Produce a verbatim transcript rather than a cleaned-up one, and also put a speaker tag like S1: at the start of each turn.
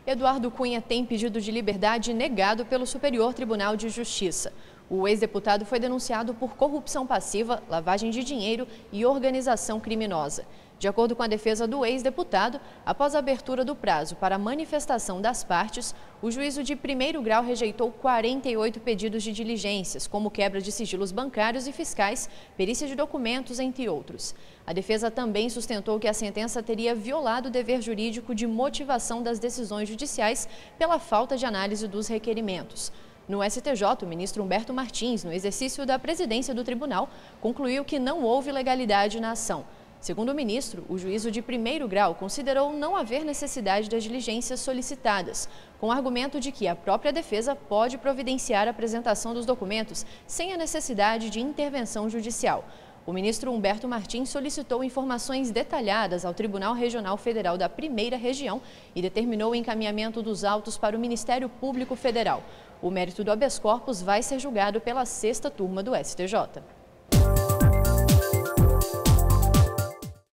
S1: Eduardo Cunha tem pedido de liberdade negado pelo Superior Tribunal de Justiça. O ex-deputado foi denunciado por corrupção passiva, lavagem de dinheiro e organização criminosa. De acordo com a defesa do ex-deputado, após a abertura do prazo para a manifestação das partes, o juízo de primeiro grau rejeitou quarenta e oito pedidos de diligências, como quebra de sigilos bancários e fiscais, perícia de documentos, entre outros. A defesa também sustentou que a sentença teria violado o dever jurídico de motivação das decisões judiciais pela falta de análise dos requerimentos. No S T J, o ministro Humberto Martins, no exercício da presidência do tribunal, concluiu que não houve legalidade na ação. Segundo o ministro, o juízo de primeiro grau considerou não haver necessidade das diligências solicitadas, com o argumento de que a própria defesa pode providenciar a apresentação dos documentos sem a necessidade de intervenção judicial. O ministro Humberto Martins solicitou informações detalhadas ao Tribunal Regional Federal da Primeira Região e determinou o encaminhamento dos autos para o Ministério Público Federal. O mérito do habeas corpus vai ser julgado pela sexta turma do S T J.